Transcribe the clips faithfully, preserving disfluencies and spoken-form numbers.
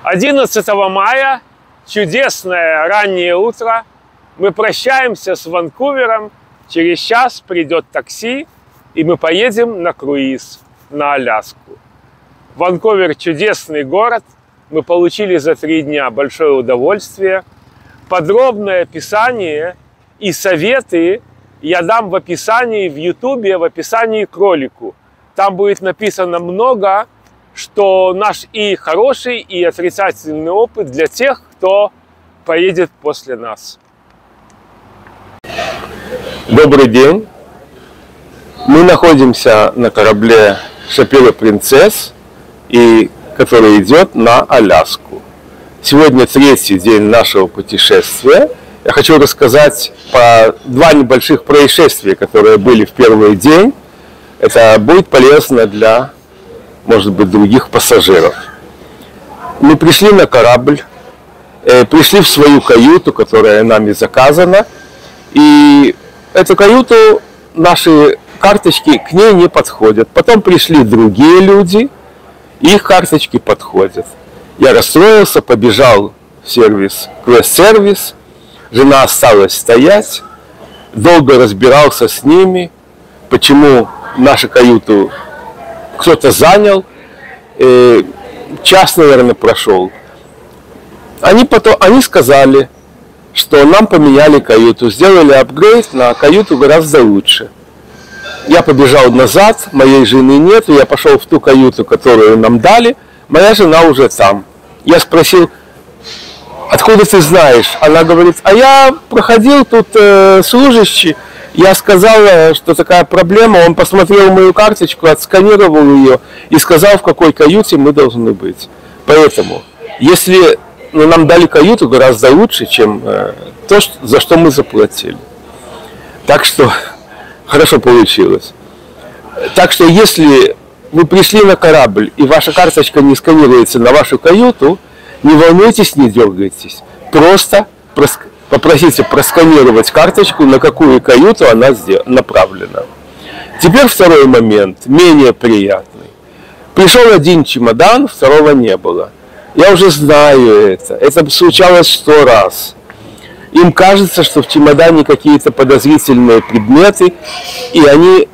одиннадцатого мая, чудесное раннее утро. Мы прощаемся с Ванкувером. Через час придет такси, и мы поедем на круиз на Аляску. Ванкувер – чудесный город. Мы получили за три дня большое удовольствие. Подробное описание и советы я дам в описании в Ютубе, в описании к ролику. Там будет написано много, что наш и хороший, и отрицательный опыт для тех, кто поедет после нас. Добрый день. Мы находимся на корабле Шапира Принцесс, и который идет на Аляску. Сегодня третий день нашего путешествия. Я хочу рассказать по два небольших происшествия, которые были в первый день. Это будет полезно для, может быть, других пассажиров. Мы пришли на корабль, э, пришли в свою каюту, которая нами заказана, и эту каюту, наши карточки к ней не подходят. Потом пришли другие люди, их карточки подходят. Я расстроился, побежал в сервис, квест-сервис. Жена осталась стоять, долго разбирался с ними, почему нашу каюту кто-то занял. Э, час, наверное, прошел. Они, потом, они сказали, что нам поменяли каюту, сделали апгрейд на каюту гораздо лучше. Я побежал назад, моей жены нет, я пошел в ту каюту, которую нам дали, моя жена уже там. Я спросил, откуда ты знаешь? Она говорит, а я проходил тут э, служащий, я сказал, что такая проблема, он посмотрел мою карточку, отсканировал ее и сказал, в какой каюте мы должны быть. Поэтому, если ну, нам дали каюту гораздо лучше, чем э, то, что, за что мы заплатили. Так что хорошо получилось. Так что если вы пришли на корабль и ваша карточка не сканируется на вашу каюту, не волнуйтесь, не дергайтесь. Просто попросите просканировать карточку, на какую каюту она направлена. Теперь второй момент, менее приятный. Пришел один чемодан, второго не было. Я уже знаю это. Это случалось сто раз. Им кажется, что в чемодане какие-то подозрительные предметы, и они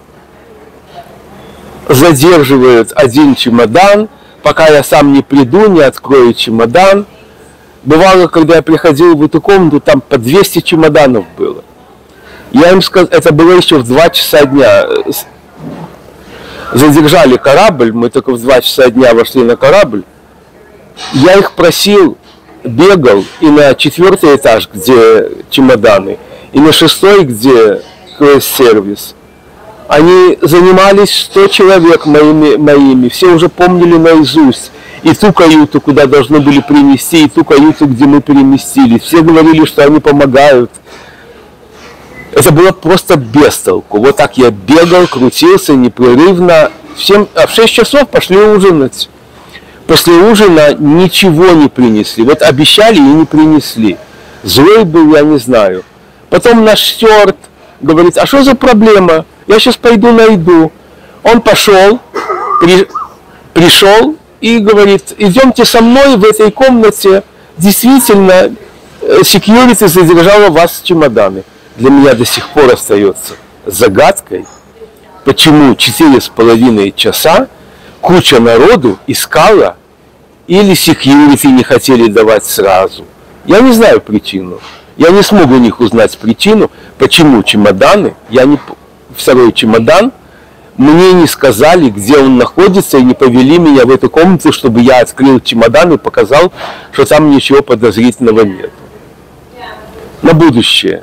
задерживают один чемодан, пока я сам не приду, не открою чемодан. Бывало, когда я приходил в эту комнату, там по двести чемоданов было. Я им сказал, это было еще в два часа дня. Задержали корабль, мы только в два часа дня вошли на корабль. Я их просил, бегал и на четвертый этаж, где чемоданы, и на шестой, где квест-сервис. Они занимались сто человек моими, моими, все уже помнили наизусть. И ту каюту, куда должны были принести, и ту каюту, где мы переместились. Все говорили, что они помогают. Это было просто бестолку. Вот так я бегал, крутился непрерывно. В, семь, а в шесть часов пошли ужинать. После ужина ничего не принесли. Вот обещали и не принесли. Злой был, я не знаю. Потом наш стюард говорит, а что за проблема? Я сейчас пойду найду. Он пошел, при, пришел и говорит, идемте со мной в этой комнате. Действительно, security задержала вас чемоданы. Для меня до сих пор остается загадкой, почему четыре с половиной часа куча народу искала, или security не хотели давать сразу. Я не знаю причину. Я не смогу у них узнать причину, почему чемоданы, я не, второй чемодан, мне не сказали, где он находится, и не повели меня в эту комнату, чтобы я открыл чемодан и показал, что там ничего подозрительного нет. На будущее.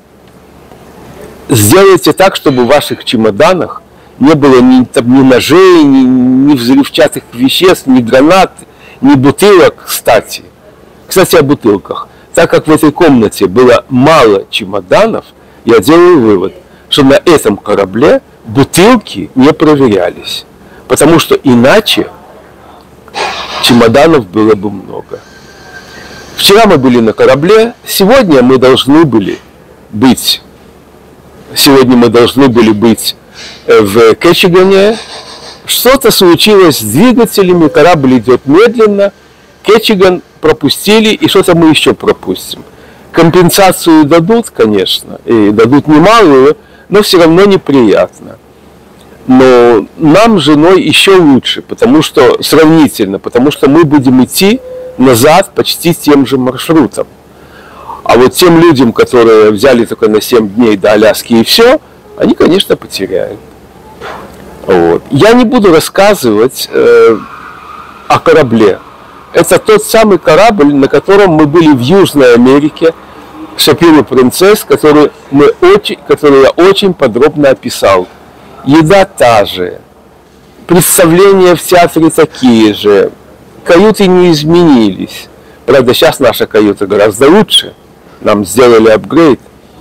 Сделайте так, чтобы в ваших чемоданах не было ни, там, ни ножей, ни, ни взрывчатых веществ, ни гранат, ни бутылок, кстати. Кстати, о бутылках. Так как в этой комнате было мало чемоданов, я делаю вывод, что на этом корабле бутылки не проверялись. Потому что иначе чемоданов было бы много. Вчера мы были на корабле, сегодня мы должны были быть, сегодня мы должны были быть в Кетчигане. Что-то случилось с двигателями, корабль идет медленно, Кетчиган пропустили, и что-то мы еще пропустим. Компенсацию дадут, конечно, и дадут немалую, но все равно неприятно. Но нам с женой еще лучше, потому что сравнительно, потому что мы будем идти назад почти тем же маршрутом. А вот тем людям, которые взяли только на семь дней до Аляски и все, они, конечно, потеряют. Вот. Я не буду рассказывать э, о корабле. Это тот самый корабль, на котором мы были в Южной Америке, Шапиро Принцесс, который, мы очень, который я очень подробно описал. Еда та же, представления в театре такие же, каюты не изменились. Правда, сейчас наша каюта гораздо лучше, нам сделали апгрейд.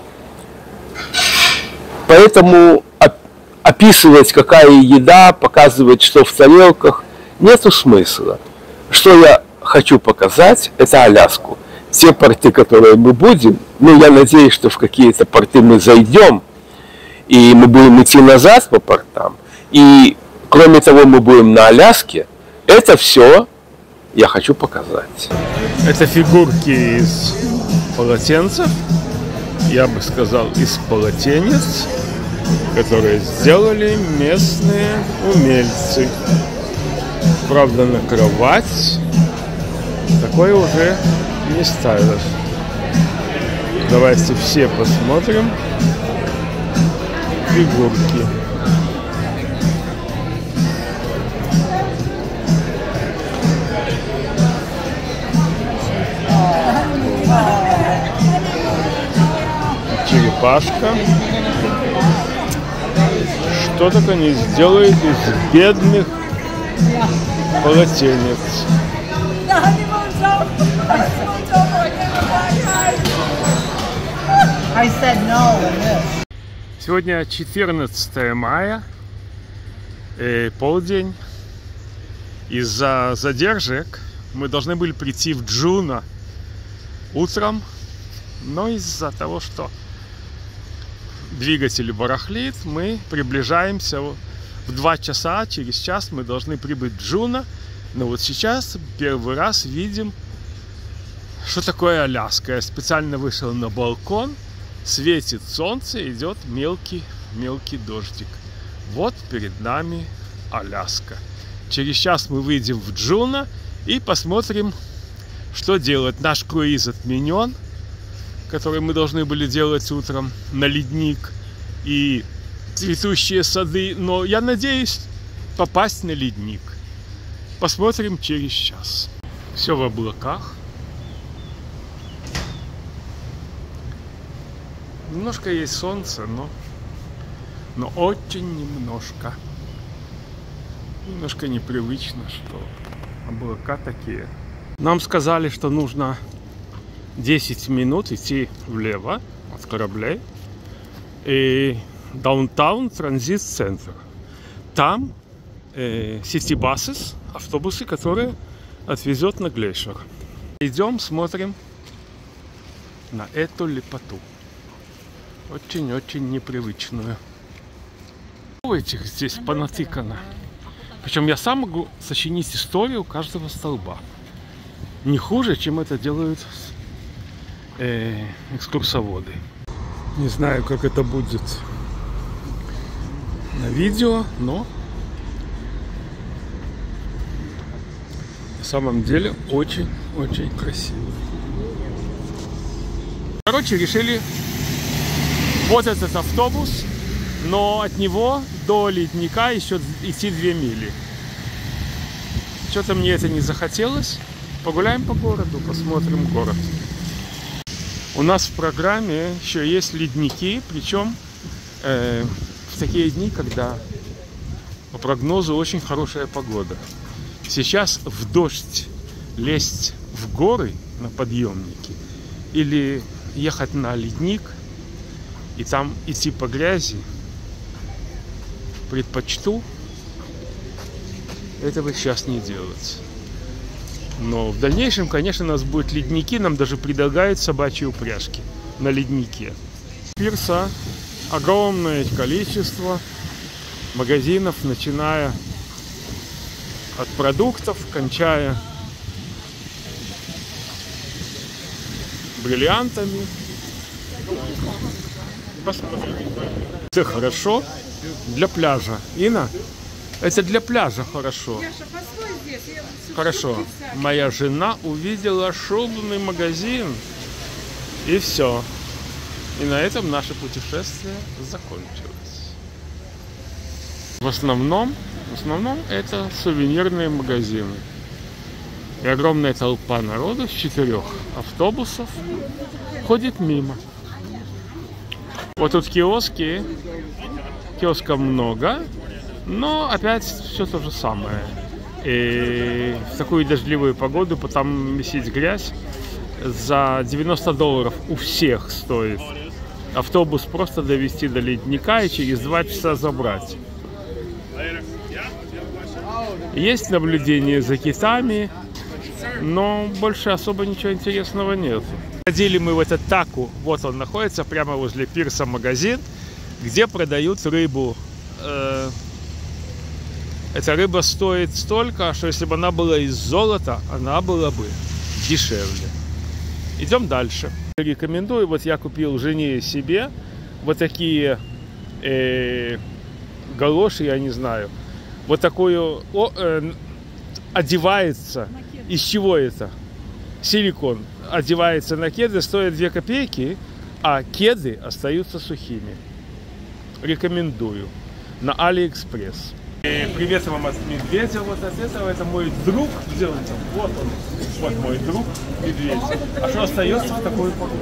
Поэтому описывать, какая еда, показывать, что в тарелках, нету смысла. Что я хочу показать, это Аляску. Те порты, которые мы будем, ну, я надеюсь, что в какие-то порты мы зайдем, и мы будем идти назад по портам. И, кроме того, мы будем на Аляске. Это все я хочу показать. Это фигурки из полотенцев, я бы сказал, из полотенец, которые сделали местные умельцы. Правда, на кровать такое уже не ставишь. Давайте все посмотрим фигурки. Черепашка. Что так они сделают из бедных полотенец? Сегодня четырнадцатое мая, э, полдень. Из-за задержек мы должны были прийти в Джуно утром, но из-за того, что двигатель барахлит, мы приближаемся в два часа, через час мы должны прибыть в Джуно. Но вот сейчас первый раз видим, что такое Аляска. Я специально вышел на балкон, светит солнце, идет мелкий, мелкий дождик. Вот перед нами Аляска. Через час мы выйдем в Джуно и посмотрим, что делать. Наш круиз отменен, который мы должны были делать утром, на ледник и цветущие сады. Но я надеюсь попасть на ледник. Посмотрим через час. Все в облаках. Немножко есть солнце, но, но очень немножко. Немножко непривычно, что облака такие. Нам сказали, что нужно десять минут идти влево от кораблей. И даунтаун транзит-центр. Там э, City Buses, автобусы, которые отвезет на Глейшер. Идем, смотрим на эту лепоту. Очень-очень непривычную. Этих здесь понатыкано. Причем я сам могу сочинить историю каждого столба. Не хуже, чем это делают э, экскурсоводы. Не знаю, как это будет на видео, но на самом деле очень-очень красиво. Короче, решили вот этот автобус, но от него до ледника еще идти две мили. Что-то мне это не захотелось. Погуляем по городу, посмотрим город. У нас в программе еще есть ледники, причем э, в такие дни, когда по прогнозу очень хорошая погода. Сейчас в дождь лезть в горы на подъемники или ехать на ледник и там идти по грязи, предпочту этого сейчас не делать. Но в дальнейшем, конечно, у нас будут ледники, нам даже предлагают собачьи упряжки на леднике. Пирса огромное количество магазинов, начиная от продуктов, кончая бриллиантами. Посмотрим. Это хорошо для пляжа. Ина, это для пляжа хорошо. Хорошо. Моя жена увидела шубный магазин. И все. И на этом наше путешествие закончилось. В основном, в основном это сувенирные магазины. И огромная толпа народу с четырех автобусов ходит мимо. Вот тут киоски. Киосков много, но опять все то же самое. И в такую дождливую погоду потом месить грязь за девяносто долларов у всех стоит. Автобус просто довести до ледника и через два часа забрать. Есть наблюдение за китами, но больше особо ничего интересного нет. Ходили мы в этот таку, вот он находится прямо возле пирса магазин, где продают рыбу. Эта рыба стоит столько, что если бы она была из золота, она была бы дешевле. Идем дальше. Рекомендую, вот я купил жене и себе вот такие э, галоши, я не знаю. Вот такую о, э, одевается. Из чего это? Силикон. Одевается на кеды, стоит две копейки, а кеды остаются сухими. Рекомендую. На Алиэкспресс. Привет вам от медведя. Вот от этого. Это мой друг. Где он там? Вот он. Вот мой друг медведь. А что остается в такой погоде?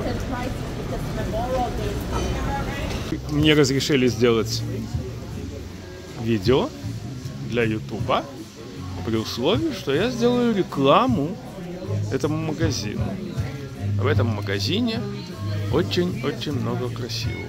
Мне разрешили сделать видео для ютуба при условии, что я сделаю рекламу этому магазину. В этом магазине очень-очень много красивого.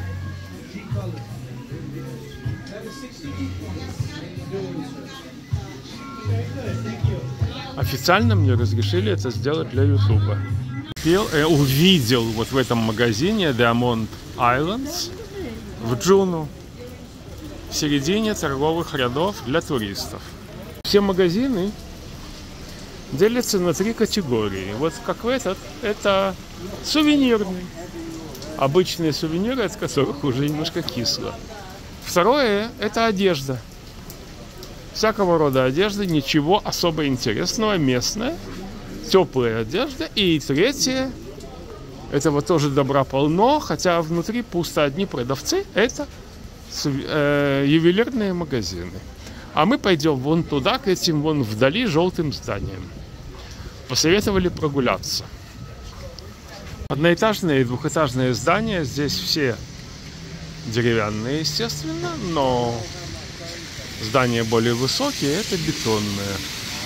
Официально мне разрешили это сделать для ютуба. Я увидел вот в этом магазине Diamond Islands в Джуну, в середине торговых рядов для туристов. Все магазины делятся на три категории. Вот как в этот, это сувенирный. Обычные сувениры, от которых уже немножко кисло. Второе – это одежда. Всякого рода одежда, ничего особо интересного, местная, теплая одежда. И третье – этого тоже добра полно, хотя внутри пусто одни продавцы – это э, ювелирные магазины. А мы пойдем вон туда, к этим вон вдали желтым зданиям. Посоветовали прогуляться. Одноэтажные и двухэтажные здания, здесь все деревянные, естественно, но здания более высокие, это бетонные.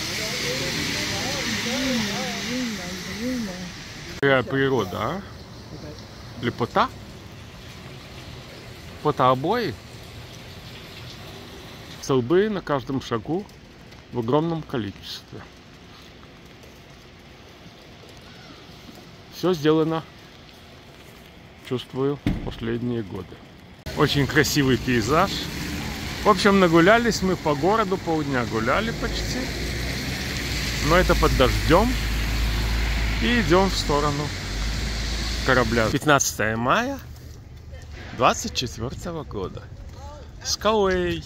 Какая природа, а? Лепота? Фотообои? Столбы на каждом шагу в огромном количестве. Все сделано, чувствую, последние годы. Очень красивый пейзаж. В общем, нагулялись мы по городу, полдня гуляли почти. Но это под дождем. И идем в сторону корабля. пятнадцатое мая двадцать четвёртого года. Скауэй.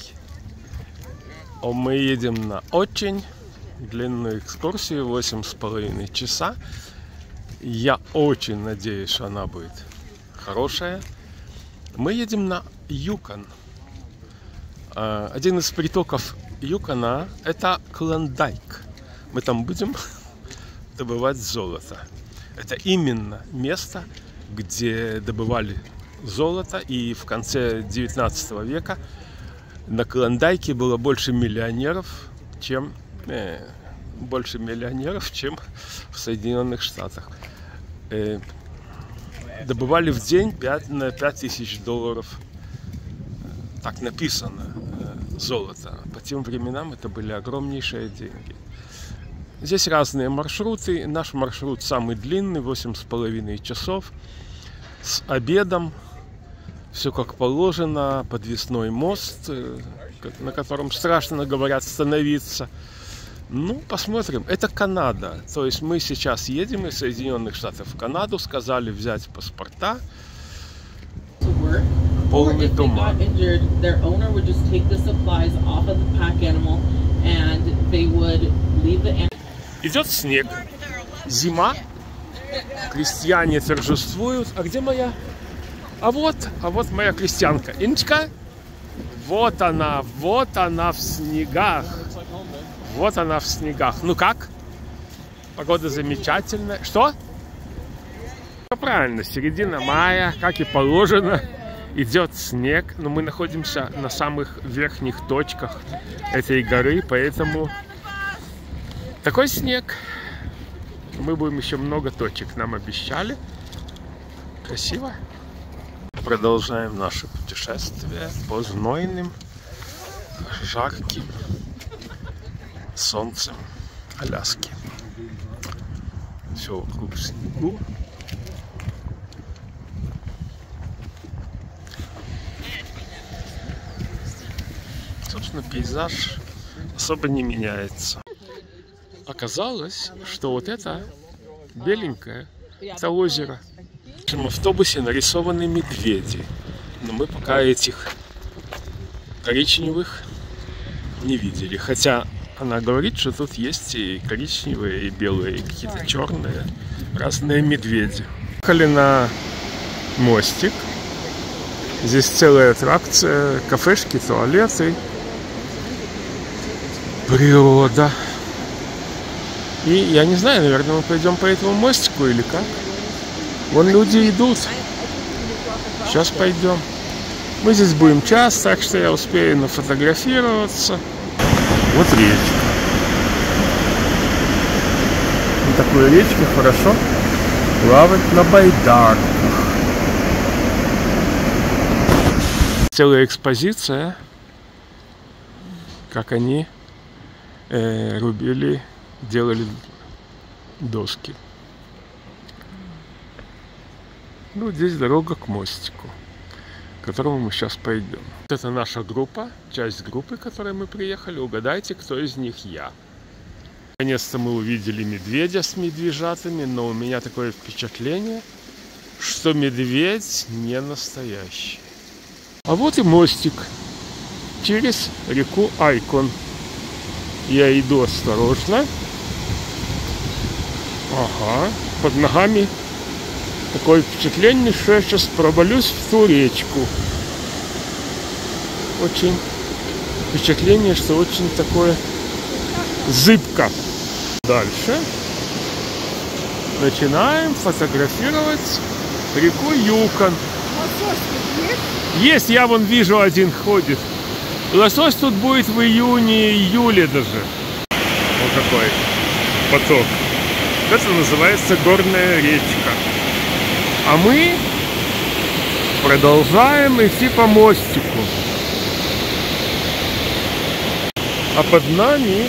Мы едем на очень длинную экскурсию, восемь с половиной часа. Я очень надеюсь, что она будет хорошая. Мы едем на Юкон. Один из притоков Юкона – это Клондайк. Мы там будем добывать золото. Это именно место, где добывали золото. И в конце девятнадцатого века на Клондайке было больше миллионеров, чем э, больше миллионеров, чем в Соединенных Штатах. Э, добывали в день пять на пять тысяч долларов. Так написано, э, золото. По тем временам это были огромнейшие деньги. Здесь разные маршруты. Наш маршрут самый длинный, восемь с половиной часов. С обедом. Все как положено. Подвесной мост, на котором страшно, говорят, становиться. Ну, посмотрим. Это Канада. То есть мы сейчас едем из Соединенных Штатов в Канаду. Сказали взять паспорта. Полный туман. Идет снег. Зима. Крестьяне торжествуют. А где моя? А вот, а вот моя крестьянка. Инчка. Вот она, вот она в снегах. Вот она в снегах. Ну как? Погода замечательная. Что? Правильно, середина мая, как и положено, идет снег. Но мы находимся на самых верхних точках этой горы, поэтому такой снег. Мы будем еще много точек, нам обещали. Красиво. Продолжаем наше путешествие по знойным, жарким солнцем Аляски. Все вокруг в снегу. Собственно, пейзаж особо не меняется. Оказалось, что вот это беленькое, это озеро. В нашем автобусе нарисованы медведи, но мы пока этих коричневых не видели. Хотя она говорит, что тут есть и коричневые, и белые, и какие-то черные, разные медведи. Ехали на мостик. Здесь целая аттракция, кафешки, туалеты, природа. И я не знаю, наверное, мы пойдем по этому мостику или как. Вон люди идут. Сейчас пойдем. Мы здесь будем час, так что я успею нафотографироваться. Вот речка. На такой речке хорошо плавать на байдарках. Целая экспозиция, как они э, рубили, делали доски. Ну, здесь дорога к мостику, к которому мы сейчас пойдем. Это наша группа, часть группы, к которой мы приехали. Угадайте, кто из них я. Наконец-то мы увидели медведя с медвежатами, но у меня такое впечатление, что медведь не настоящий. А вот и мостик через реку Айкон. Я иду осторожно. Ага, под ногами такое впечатление, что я сейчас провалюсь в ту речку. Очень впечатление, что очень такое зыбко. Дальше начинаем фотографировать реку Юкон. Есть, я вон вижу, один ходит. Лосось тут будет в июне-июле даже. Вот такой поток. Это называется горная речка. А мы продолжаем идти по мостику. А под нами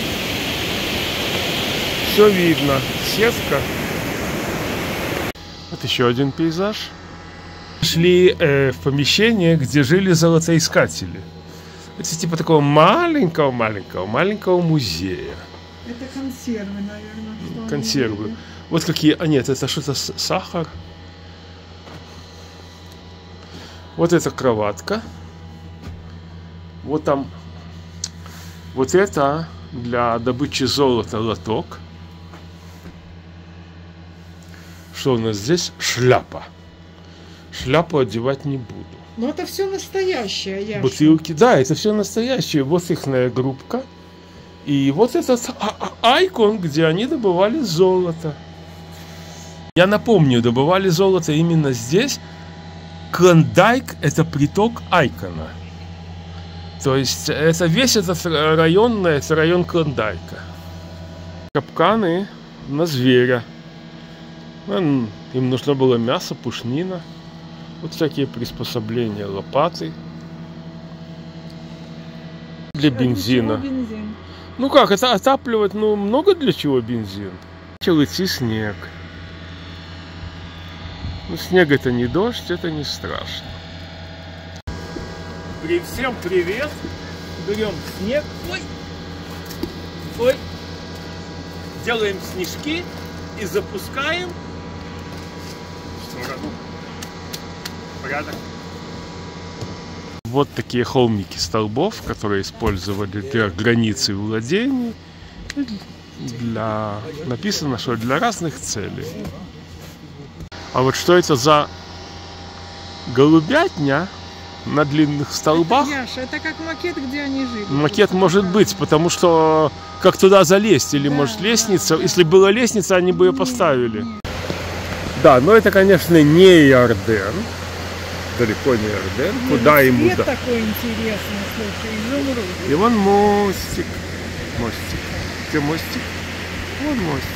все видно. Сетка. Вот еще один пейзаж. Шли э, в помещение, где жили золотоискатели. Это типа такого маленького-маленького-маленького музея. Это консервы, наверное. Консервы. Вот какие... А нет, это что-то сахар. Вот эта кроватка. Вот там... Вот это для добычи золота лоток. Что у нас здесь? Шляпа. Шляпу одевать не буду. Но это все настоящее, Яша. Бутылки, да, это все настоящее. Вот ихная группка. И вот этот Айкон, где они добывали золото. Я напомню, добывали золото именно здесь. Клондайк – это приток Айкона. То есть это весь этот район, это район Клондайка. Капканы на зверя. Им нужно было мясо, пушнина. Вот всякие приспособления, лопаты. Для бензина. Бензин? Ну как, это отапливать, ну много для чего бензин. Начал идти снег. Ну, снег это не дождь, это не страшно. Всем привет! Берем снег. Ой! Ой! делаем снежки и запускаем в сторону. Порядок. Вот такие холмики столбов, которые использовали для границы владений. Для... Написано, что для разных целей. А вот что это за голубятня на длинных столбах? Это, Яша, это как макет, где они жили. Макет может быть, потому что как туда залезть? Или да, может лестница? Да, Если да. была лестница, они бы ее поставили. Нет. Да, но это, конечно, не Иорден. Далеко не Иорден. Нет, Куда ему да? такой интересный, слушай, изумруд. И вон мостик. Мостик. Где мостик? Вон мостик.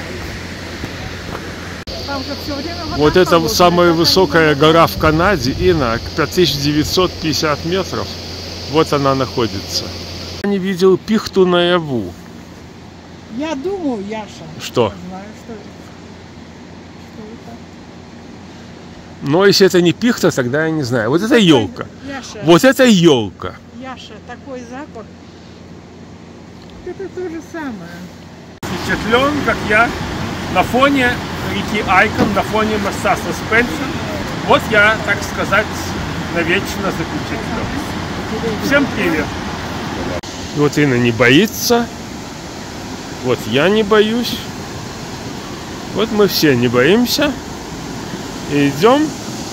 Там же все время вот это погода, самая это высокая не гора в Канаде, Инна, пять тысяч девятьсот пятьдесят метров. Вот она находится. Я не видел пихту наяву. Я думаю, Яша. Что? Я знаю, что это. Что это? Но если это не пихта, тогда я не знаю. Вот это елка. Яша, вот это елка. Яша, такой запах. Это то же самое. Впечатлен, как я на фоне реки Айкон, на фоне моста Спенсер. Вот я, так сказать, навечно запечатлен. Всем привет. Вот Инна не боится. Вот я не боюсь. Вот мы все не боимся. И идем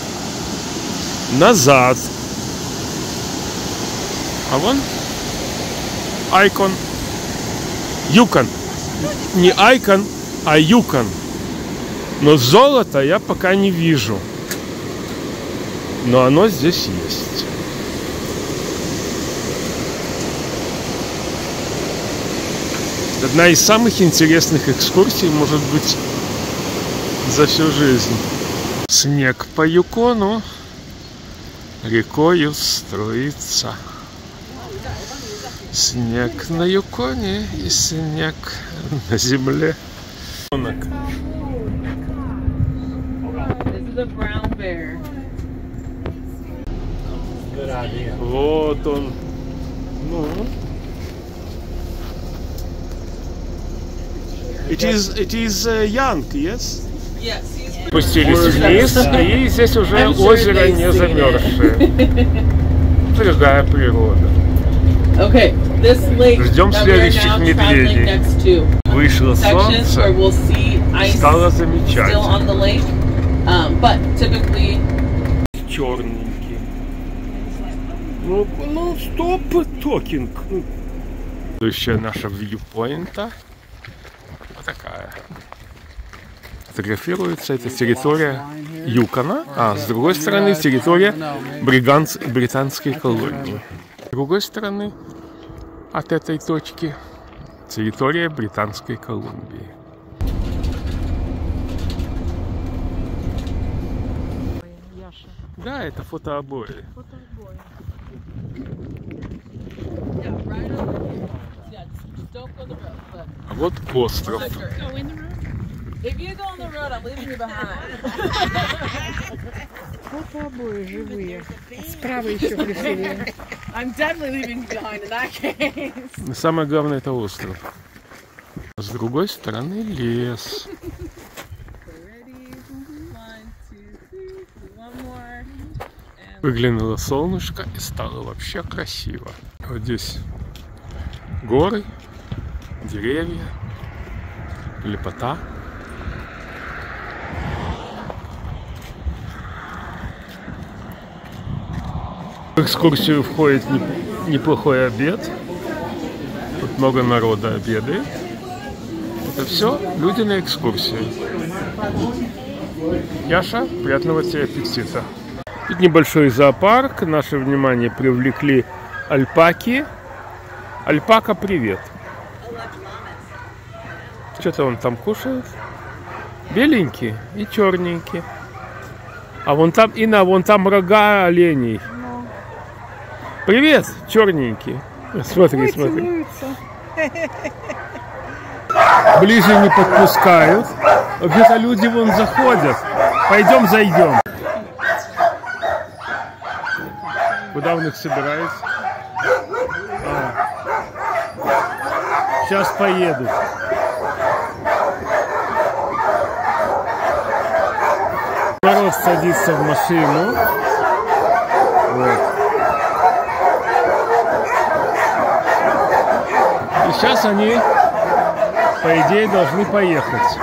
назад. А вон Айкон. Юкон. Не Айкон, а Юкон. Но золото я пока не вижу. Но оно здесь есть. Одна из самых интересных экскурсий, может быть, за всю жизнь. Снег по Юкону рекою струится. Снег на Юконе и снег на земле. Вот он. Ну. It is, it is uh, young, yes? Yes. Спустились вниз, и здесь уже озеро не замерзшее. Другая природа. Okay, this lake Ждем следующих медведей. Вышло солнце, стало замечательно. Um, but typically... Черненький. Ну, ну, стоп, токинг. Следующая наша вьюпоинта. Вот такая. Фотографируется, это территория Юкона, а с другой стороны территория Бриганс... британской колонии. С другой стороны от этой точки территория Британской Колумбии. Да, это фотообои. Фотообои. А вот остров. Фотообои живые. Справа еще красивее. Но самое главное — это остров. С другой стороны лес. Выглянуло солнышко и стало вообще красиво. Вот здесь горы, деревья, лепота. В экскурсию входит неплохой обед. Тут много народа обедает. Это все люди на экскурсии. Яша, приятного тебе аппетита. Тут небольшой зоопарк. Наше внимание привлекли альпаки. Альпака, привет. Что-то он там кушает. Беленький и черненький. А вон там, Инна, вон там рога оленей. Привет, черненький. Смотри, Ой, смотри. целуются. Ближе не подпускают. Где-то люди вон заходят. Пойдем зайдем. Куда он их собирает? А. Сейчас поедут. садится в машину. Вот. И сейчас они, по идее, должны поехать.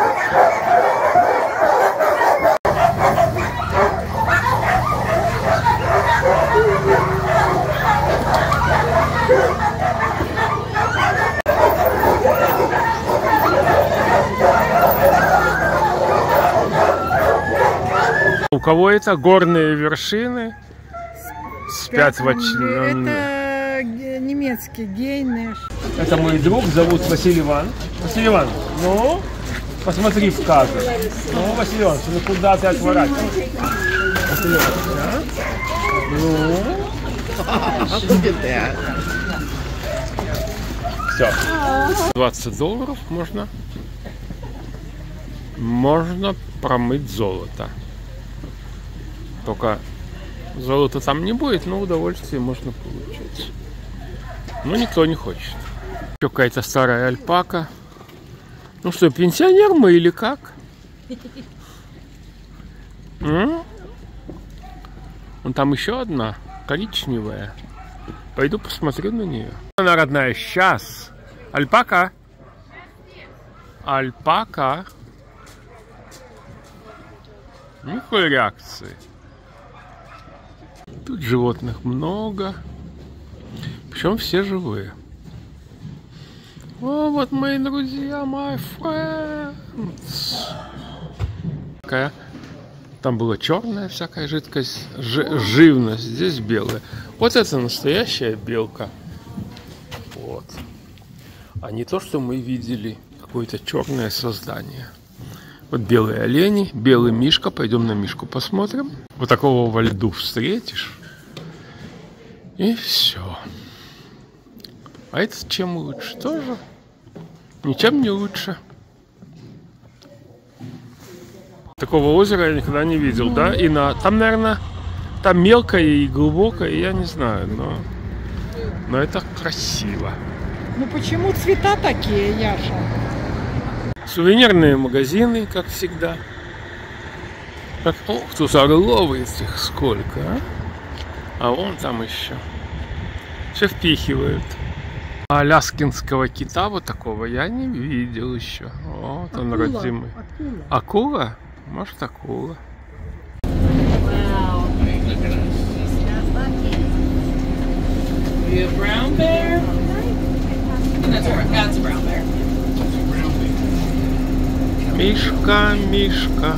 У кого это горные вершины? Спят в очном... Это немецкий гейнеш. Это мой друг, зовут Василий Иван. Василий Иван, ну, посмотри в кадр. Ну, Василий Иванович, ну куда ты отворачиваешься? Василий Иванович, а? Ну. Все. двадцать долларов можно. Можно промыть золото. Только золота там не будет, но удовольствие можно получить. Но никто не хочет. Еще какая-то старая альпака. Ну что, пенсионер мы или как? М? Вон там еще одна, коричневая. Пойду посмотрю на нее. Она родная, сейчас. Альпака. Альпака. Никакой реакции. Тут животных много. Причем все живые. О, вот мои друзья, my friends. Такая. Там была черная всякая жидкость, ж, живность, здесь белая. Вот это настоящая белка. Вот. А не то, что мы видели, какое-то черное создание. Вот белые олени, белый мишка. Пойдем на мишку посмотрим. Вот такого во льду встретишь. И все. А это чем лучше? Тоже ничем не лучше. Такого озера я никогда не видел, да? И на там, наверное, там мелкое и глубокое, я не знаю, но, но это красиво. Ну почему цвета такие, Яша? Сувенирные магазины, как всегда. Как, ох, тут орлов этих сколько, а? А вон там еще. Все впихивают. А аляскинского кита вот такого я не видел еще. Вот он, родимый. Акула. Акула? Может, акула. Wow. You have brown bear? That's a, that's a brown bear. Мишка, Мишка.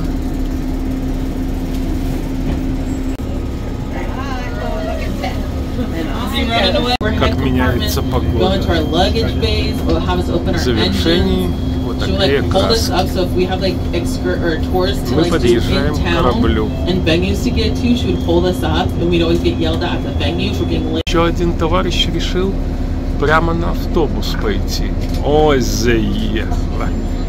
Как меняется погода. В завершении вот такие краски. Мы подъезжаем к кораблю. Еще один товарищ решил прямо на автобус пойти. Ой, заехала.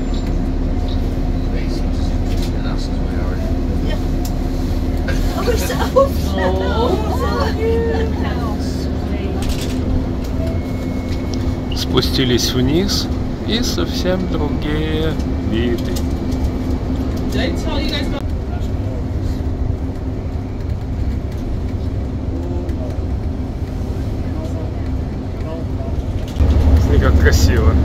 Спустились вниз и совсем другие виды. Смотри, как красиво.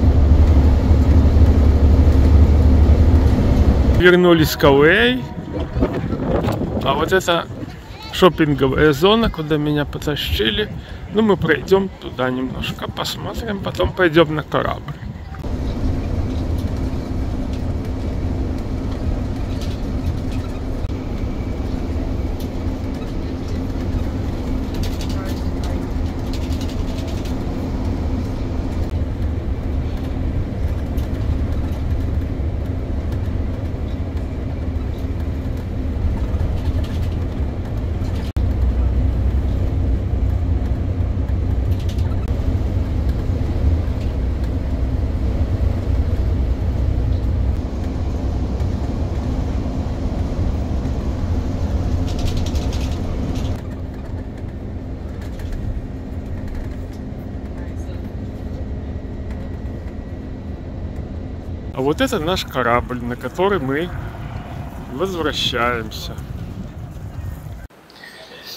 Вернулись к Кауэй. А вот это шопинговая зона, куда меня потащили. Ну, мы пройдем туда немножко, посмотрим, потом пойдем на корабль. А вот это наш корабль, на который мы возвращаемся.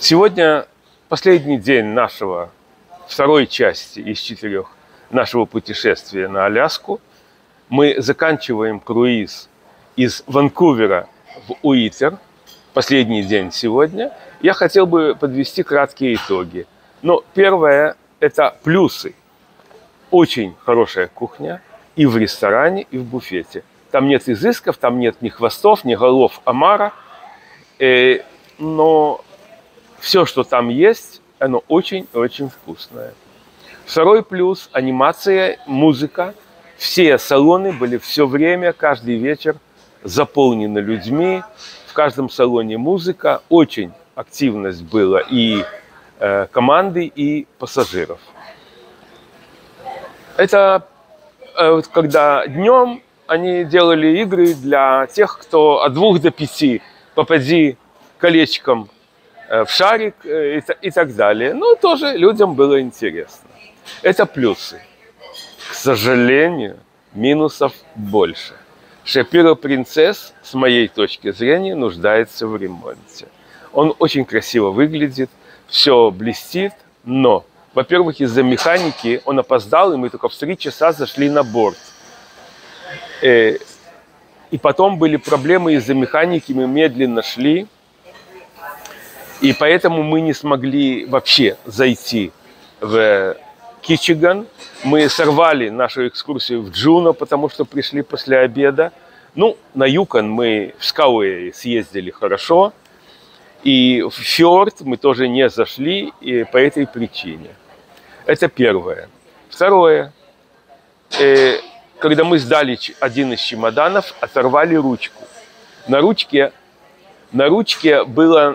Сегодня последний день нашего, второй части из четырех, нашего путешествия на Аляску. Мы заканчиваем круиз из Ванкувера в Уитер. Последний день сегодня. Я хотел бы подвести краткие итоги. Но первое – это плюсы. Очень хорошая кухня и в ресторане, и в буфете. Там нет изысков, там нет ни хвостов, ни голов омара. Но все, что там есть, оно очень-очень вкусное. Второй плюс – анимация, музыка. Все салоны были все время, каждый вечер заполнены людьми. В каждом салоне музыка. Очень активность была и э, команды, и пассажиров. Это э, когда днем они делали игры для тех, кто от двух до пяти попади колечком в шарик и так далее. Но тоже людям было интересно. Это плюсы. К сожалению, минусов больше. Шапиро Принцесс, с моей точки зрения, нуждается в ремонте. Он очень красиво выглядит, все блестит, но, во-первых, из-за механики он опоздал, и мы только в три часа зашли на борт. И потом были проблемы из-за механики, мы медленно шли. И поэтому мы не смогли вообще зайти в Кичиган. Мы сорвали нашу экскурсию в Джуно, потому что пришли после обеда. Ну, на Юкон мы в Скауэе съездили хорошо. И в фьорд мы тоже не зашли и по этой причине. Это первое. Второе. Э, когда мы сдали один из чемоданов, оторвали ручку. На ручке, на ручке было...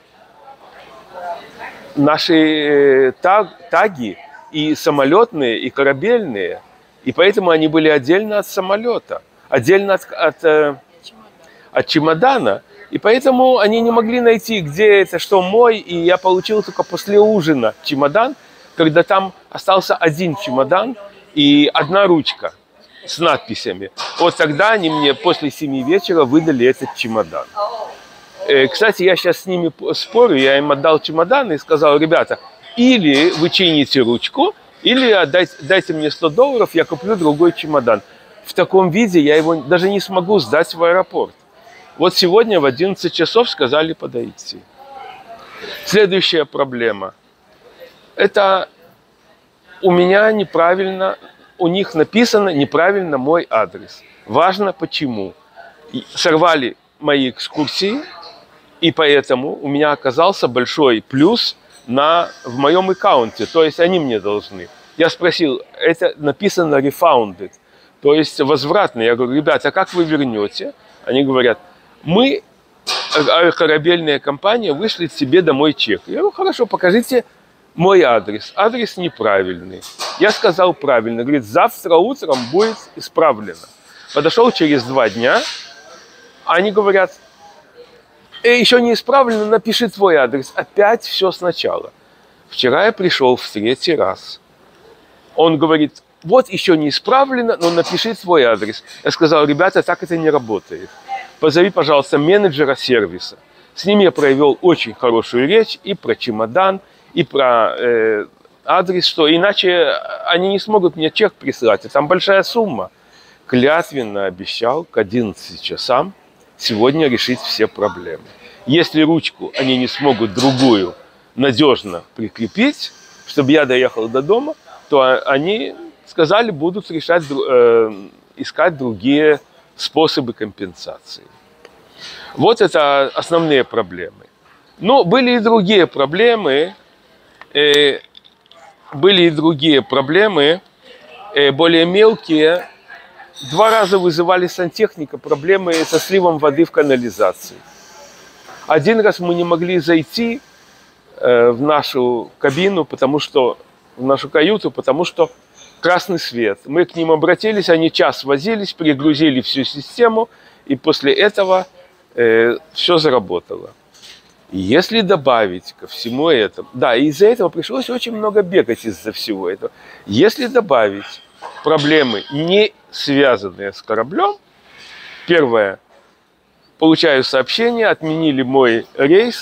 Наши таг, таги и самолетные, и корабельные, и поэтому они были отдельно от самолета, отдельно от, от, от чемодана, и поэтому они не могли найти, где это, что мой, и я получил только после ужина чемодан, когда там остался один чемодан и одна ручка с надписями. Вот тогда они мне после семи вечера выдали этот чемодан. Кстати, я сейчас с ними спорю, я им отдал чемодан и сказал: ребята, или вы чините ручку, или отдайте, дайте мне сто долларов, я куплю другой чемодан. В таком виде я его даже не смогу сдать в аэропорт. Вот сегодня в одиннадцать часов сказали подойти. Следующая проблема. Это у меня неправильно, у них написано неправильно мой адрес. Важно почему. Сорвали мои экскурсии. И поэтому у меня оказался большой плюс на, в моем аккаунте. То есть они мне должны. Я спросил, это написано refunded, то есть возвратно. Я говорю: ребята, а как вы вернете? Они говорят: мы, корабельная компания, вышлет себе домой чек. Я говорю: хорошо, покажите мой адрес. Адрес неправильный. Я сказал правильно. Говорит: завтра утром будет исправлено. Подошел через два дня. Они говорят: еще не исправлено, напиши твой адрес. Опять все сначала. Вчера я пришел в третий раз. Он говорит: вот еще не исправлено, но напиши твой адрес. Я сказал: ребята, так это не работает. Позови, пожалуйста, менеджера сервиса. С ним я провел очень хорошую речь и про чемодан, и про э, адрес, что иначе они не смогут мне чек прислать. И там большая сумма. Клятвенно обещал к одиннадцати часам сегодня решить все проблемы. Если ручку они не смогут другую надежно прикрепить, чтобы я доехал до дома, то они сказали, будут решать, э, искать другие способы компенсации. Вот это основные проблемы. Но были и другие проблемы, э, были и другие проблемы, э, более мелкие. Два раза вызывали сантехника проблемы со сливом воды в канализации. Один раз мы не могли зайти э, в нашу кабину, потому что в нашу каюту, потому что красный свет. Мы к ним обратились, они час возились, перегрузили всю систему, и после этого э, все заработало. И если добавить ко всему этому, да, из-за этого пришлось очень много бегать из-за всего этого. Если добавить проблемы, не связанные с кораблем, первое, получаю сообщение, отменили мой рейс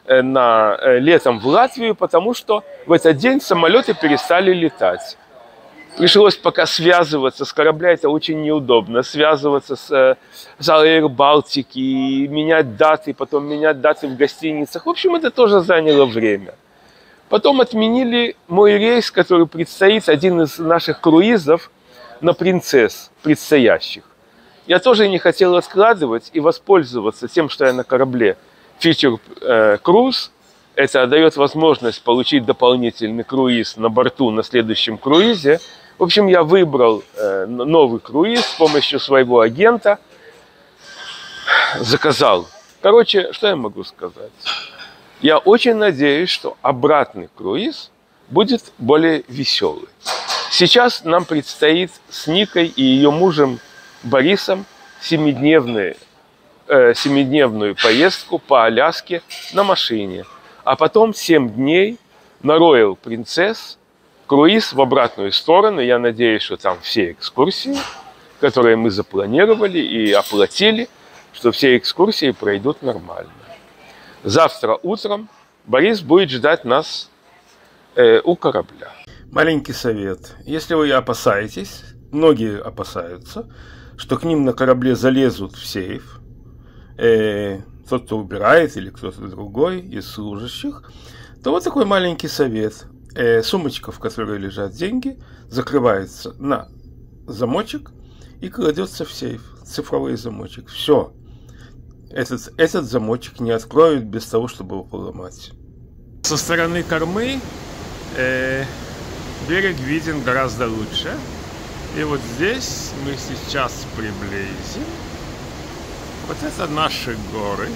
на, летом в Латвию, потому что в этот день самолеты перестали летать. Пришлось пока связываться с корабля, это очень неудобно, связываться с, с Air Baltic, менять даты, потом менять даты в гостиницах. В общем, это тоже заняло время. Потом отменили мой рейс, который предстоит, один из наших круизов на Принцесс предстоящих. Я тоже не хотел откладывать и воспользоваться тем, что я на корабле Future Cruise. Это дает возможность получить дополнительный круиз на борту на следующем круизе. В общем, я выбрал э, новый круиз с помощью своего агента. Заказал. Короче, что я могу сказать? Я очень надеюсь, что обратный круиз будет более веселый. Сейчас нам предстоит с Никой и ее мужем Борисом семидневную, э, семидневную поездку по Аляске на машине. А потом семь дней на Royal Princess, круиз в обратную сторону. Я надеюсь, что там все экскурсии, которые мы запланировали и оплатили, что все экскурсии пройдут нормально. Завтра утром Борис будет ждать нас э, у корабля. Маленький совет. Если вы опасаетесь, многие опасаются, что к ним на корабле залезут в сейф, э, тот, кто убирает, или кто-то другой из служащих, то вот такой маленький совет. Э, сумочка, в которой лежат деньги, закрывается на замочек и кладется в сейф. Цифровой замочек. Все. Этот, этот замочек не откроют без того, чтобы его поломать. Со стороны кормы э, берег виден гораздо лучше. И вот здесь мы сейчас приблизим. Вот это наши горы.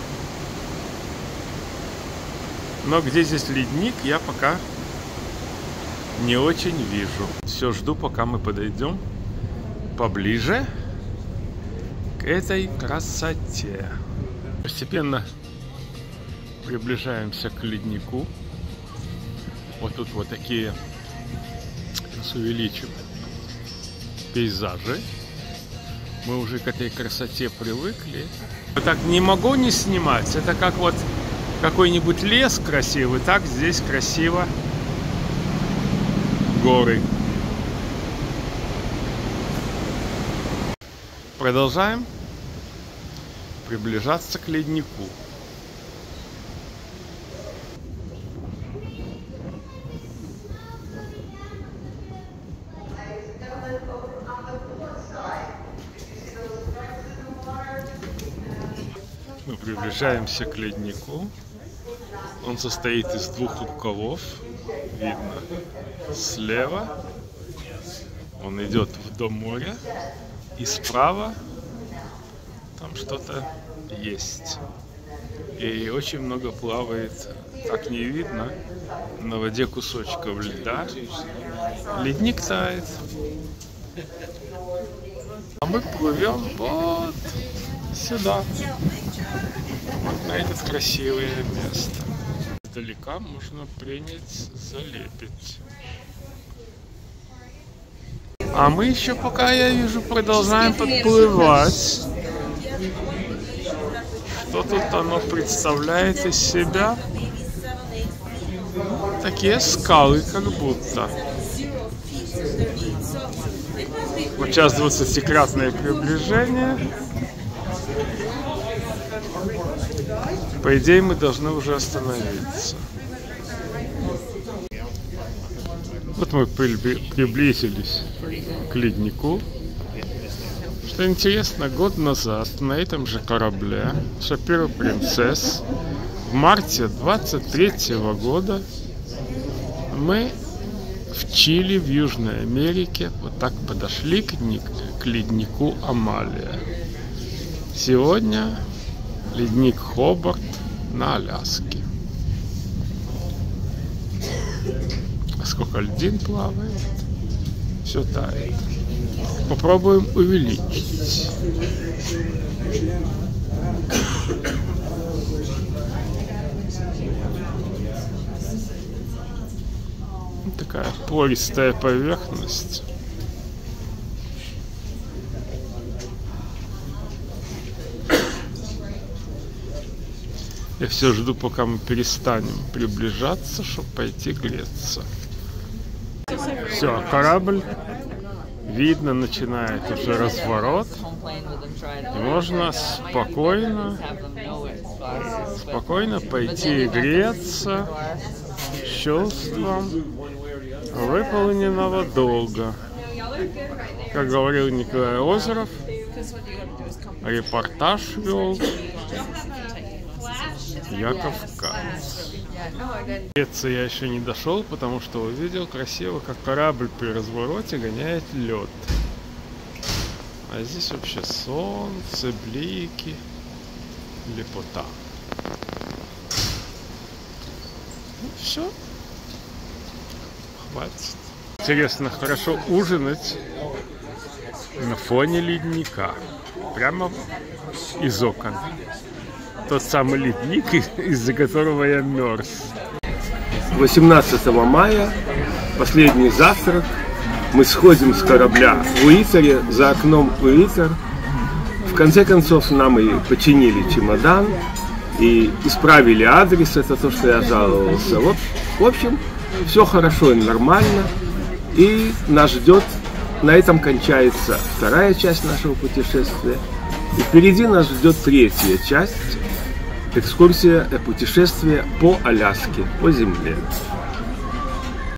Но где здесь ледник, я пока не очень вижу. Все, жду, пока мы подойдем поближе к этой красоте. Постепенно приближаемся к леднику. Вот тут вот такие, сейчас увеличим, пейзажи. Мы уже к этой красоте привыкли. Вот так не могу не снимать. Это как вот какой-нибудь лес красивый. Так здесь красиво горы. Продолжаем приближаться к леднику. Мы приближаемся к леднику. Он состоит из двух рукавов. Видно слева. Он идет до моря. И справа там что-то есть. И очень много плавает, так не видно, на воде кусочков льда. Ледник тает. А мы плывем вот сюда. Вот на это красивое место. Издалека можно принять за лепить. А мы еще, пока я вижу, продолжаем подплывать. Что тут оно представляет из себя? Такие скалы, как будто. Вот сейчас двадцатикратное приближение. По идее, мы должны уже остановиться. Вот мы приблизились к леднику. Что интересно, год назад на этом же корабле Shapiro Princess в марте двадцать третьего года мы в Чили, в Южной Америке, вот так подошли к, к леднику Амалия. Сегодня ледник Хобарт на Аляске. Сколько льдин плавает, все тает. Попробуем увеличить. Вот такая пористая поверхность. Я все жду, пока мы перестанем приближаться, чтобы пойти греться. Все, корабль, видно, начинает уже разворот. И можно спокойно, спокойно пойти греться с чувством выполненного долга. Как говорил Николай Озеров, репортаж вел Яков Кац. Греться я еще не дошел, потому что увидел красиво, как корабль при развороте гоняет лед. А здесь вообще солнце, блики, лепота. Ну все, хватит. Интересно, хорошо ужинать на фоне ледника, прямо из окон. Тот самый ледник, из-за которого я мерз. восемнадцатого мая, последний завтрак. Мы сходим с корабля в Уитере, за окном Уитер. В конце концов нам и починили чемодан, и исправили адрес, это то, что я жаловался. Вот, в общем, все хорошо и нормально. И нас ждет, на этом кончается вторая часть нашего путешествия. И впереди нас ждет третья часть. Экскурсия, путешествие по Аляске, по земле.